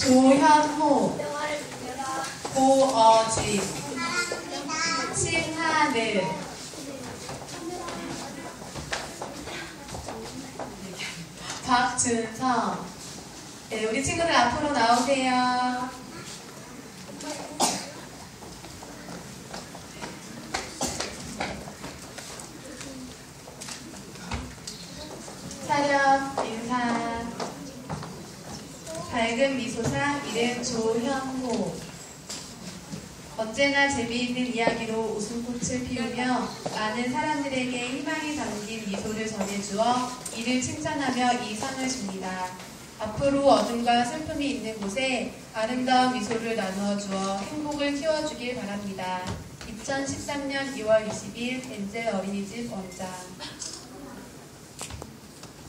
조현호, 고어진, 신하늘, 박준성. 네, 우리 친구들 앞으로 나오세요. 차렷, 인사. 밝은 미소상, 이름 조현호. 언제나 재미있는 이야기로 웃음꽃을 피우며 많은 사람들에게 희망이 담긴 미소를 전해주어 이를 칭찬하며 이 상을 줍니다. 앞으로 어둠과 슬픔이 있는 곳에 아름다운 미소를 나누어 주어 행복을 키워주길 바랍니다. 2013년 2월 20일 엔젤 어린이집 원장.